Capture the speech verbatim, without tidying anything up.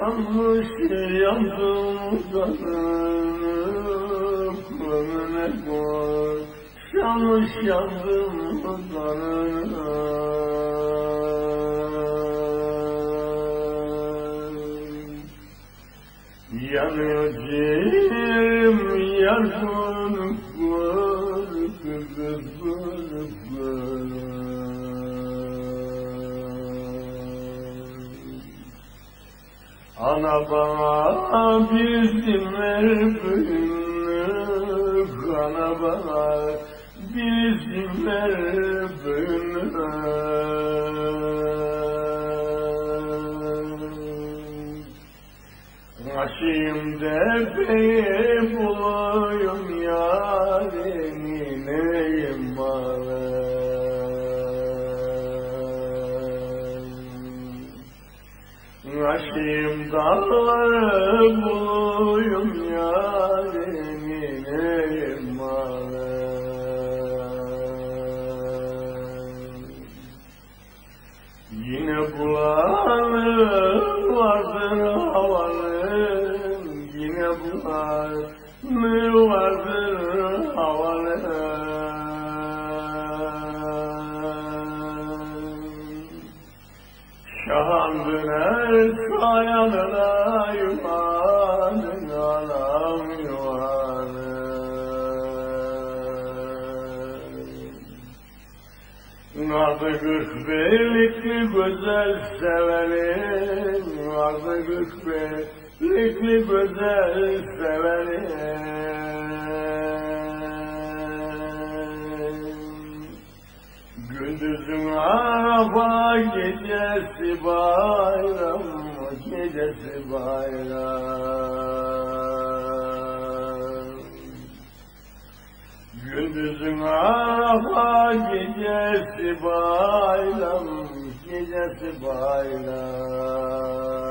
Yanmış yandım canım ömrüne koy. Yanmış yandım canım. Yanıyor ciğerim yanıyor kır kır kır kır kır. Ana bana bizim ver büyünlük, ana bana bizim ver büyünlük. Aşığımda bey bulayım yarimi neyim var. Aşığım dağları buluyum yarimi neyim var. Yine bulanır vardır havanın, yine bulanır vardır havanın. Şahandına sayanına yuvanın anam yuvanın. Adı kırk beylikli güzel severim, adı kırk beylikli güzel severim. Gündüzün araba, gecesi bayram, gecesi bayram. Gündüzün araba, gecesi bayram, gecesi bayram.